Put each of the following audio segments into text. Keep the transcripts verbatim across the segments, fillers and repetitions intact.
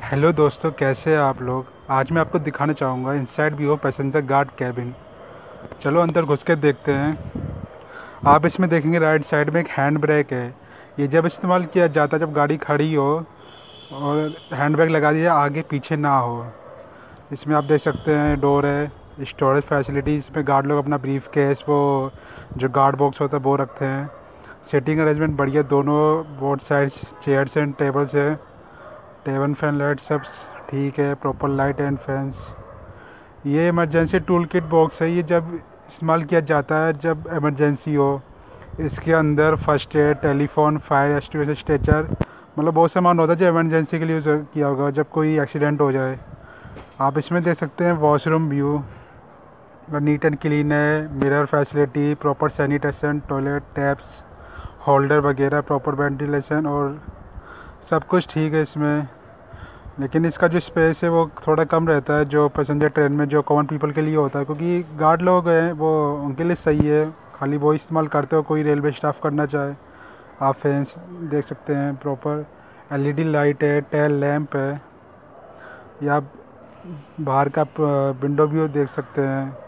Hello दोस्तों, कैसे हैं आप लोग। आज मैं आपको दिखाना चाहूँगा inside view of passenger guard cabin. चलो अंदर घुस के देखते हैं। आप इसमें देखेंगे राइट साइड में एक हैंड ब्रेक है। ये जब इस्तेमाल किया जाता है जब गाड़ी खड़ी हो और हैंड ब्रेक लगा दिया आगे पीछे ना हो। इसमें आप देख सकते हैं डोर है, स्टोरेज फैसिलिटी। इसमें गार्ड लोग अपना ब्रीफ केस, वो जो गार्ड बॉक्स होता है वो रखते हैं। सीटिंग अरेंजमेंट बढ़िया, दोनों both sides chairs and tables है। टेबल फैन लाइट सब ठीक है, प्रॉपर लाइट एंड फैंस। ये इमरजेंसी टूल किट बॉक्स है। ये जब इस्तेमाल किया जाता है जब इमरजेंसी हो। इसके अंदर first aid, telephone, fire extinguisher, stretcher, मतलब बहुत सामान होता है जो इमरजेंसी के लिए यूज़ किया होगा जब कोई एक्सीडेंट हो जाए। आप इसमें देख सकते हैं washroom view, neat and clean है। Mirror facility, proper sanitation, toilet taps, holder वगैरह, प्रॉपर वेंटिलेशन और सब कुछ ठीक है इसमें। लेकिन इसका जो स्पेस है वो थोड़ा कम रहता है जो पैसेंजर ट्रेन में जो कॉमन पीपल के लिए होता है, क्योंकि गार्ड लोग हैं वो उनके लिए सही है, खाली वो इस्तेमाल करते हो कोई रेलवे स्टाफ करना चाहे। आप फैंस देख सकते हैं, प्रॉपर एलईडी लाइट है, टेल लैंप है। या आप बाहर का विंडो व्यू देख सकते हैं।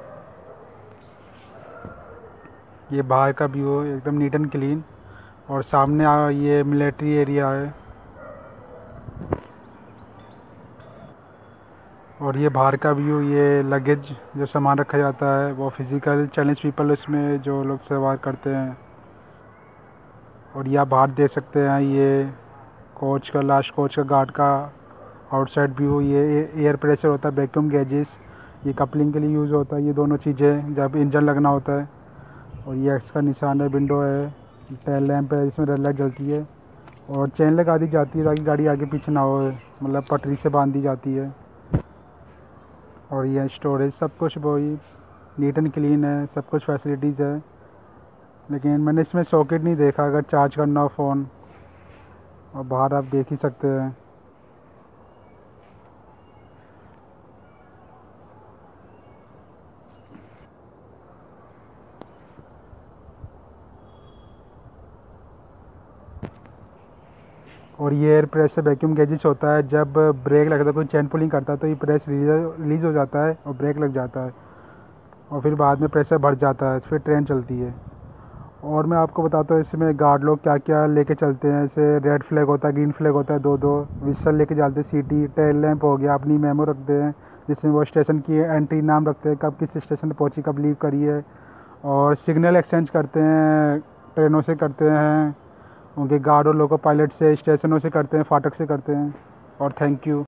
ये बाहर का व्यू एकदम नीट एंड क्लीन। और सामने ये मिलिट्री एरिया है। और ये बाहर का व्यू, ये लगेज जो सामान रखा जाता है वो फिज़िकल चैलेंज पीपल उसमें जो लोग सवार करते हैं। और ये आप बाहर देख सकते हैं, ये कोच का, लास्ट कोच का गार्ड का आउटसाइड व्यू। ये एयर प्रेशर होता है, वैक्यूम गैजेस, ये कपलिंग के लिए यूज़ होता है। ये दोनों चीज़ें जब इंजन लगना होता है। और ये एक्स का निशान है, विंडो है, टेल लैंप है, इसमें रेड लाइट जलती है। और चेन लगा दी जाती है ताकि गाड़ी आगे पीछे ना हो, मतलब पटरी से बांध दी जाती है। और ये स्टोरेज सब कुछ वही नीट एंड क्लीन है, सब कुछ फैसिलिटीज़ है। लेकिन मैंने इसमें सॉकेट नहीं देखा अगर चार्ज करना हो फ़ोन। और बाहर आप देख ही सकते हैं। और ये एयर प्रेशर वैक्यूम गैजेस होता है, जब ब्रेक लगता है कोई चैन पुलिंग करता है तो ये प्रेस रिलीज़ हो जाता है और ब्रेक लग जाता है। और फिर बाद में प्रेशर बढ़ जाता है, फिर ट्रेन चलती है। और मैं आपको बताता हूँ इसमें गार्ड लोग क्या क्या लेके चलते हैं। जैसे रेड फ्लैग होता है, ग्रीन फ्लैग होता है, दो दो विसल लेके चलते हैं। सीटी, टेल लैंप हो गया, अपनी मेमो रखते हैं जिसमें वो स्टेशन की एंट्री नाम रखते हैं, कब किस स्टेशन पर पहुँची, कब लीव करी है। और सिग्नल एक्सचेंज करते हैं, ट्रेनों से करते हैं, उनके गार्ड और लोको पायलट से, स्टेशनों से करते हैं, फाटक से करते हैं। और थैंक यू।